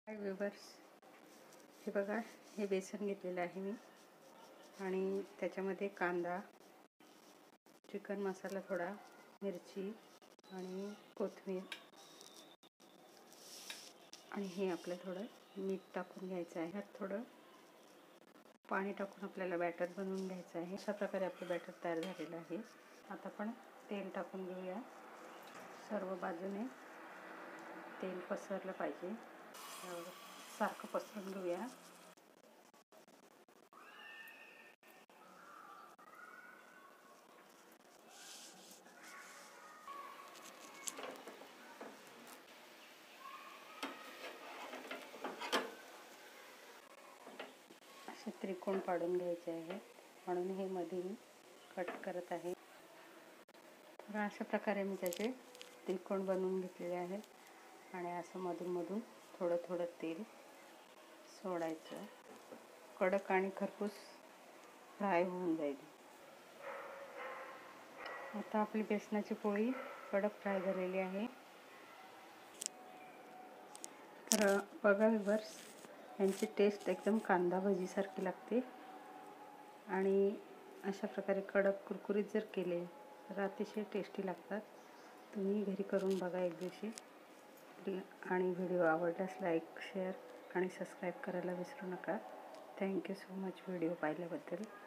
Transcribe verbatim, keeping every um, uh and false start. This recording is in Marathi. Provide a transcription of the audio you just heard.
हाय व्यूवर्स, हे बघा, हे बेसन घेतलेलं आहे मी आणि त्याच्यामध्ये कांदा, चिकन मसाला थोडा, मिरची आणि कोथिंबीर आणि हे आपलं थोडं मीठ टाकून घ्यायचं आहे. ह्यात थोडं पाणी टाकून आपल्याला बॅटर बनवून घ्यायचं आहे. अशा प्रकारे आपलं बॅटर तयार झालेलं आहे. आता आपण तेल टाकून घेऊया. सर्व बाजूने तेल पसरलं पाहिजे, सारखं पसरून घेऊया. असे त्रिकोण पाडून घ्यायचे आहे, म्हणून हे मध्ये मी कट करत आहे. तर अशा प्रकारे मी त्याचे त्रिकोण बनवून घेतलेले आहेत आणि असं मधून मधून थोडं थोडं तेल सोडायचं. कडक आणि खरपूस फ्राय होऊन जाईल. आता आपली बेसनाची पोळी कडक फ्राय झालेली आहे. तर बघा व्यूवर्स, यांची टेस्ट एकदम कांदा भजीसारखी लागते आणि अशा प्रकारे कडक कुरकुरीत जर केले तर अतिशय टेस्टी लागतात. तुम्ही घरी करून बघा एक दिवशी आणि व्हिडिओ आवडल्यास लाईक, शेअर आणि सबस्क्राईब करायला विसरू नका. थँक्यू सो मच व्हिडिओ पाहिल्याबद्दल.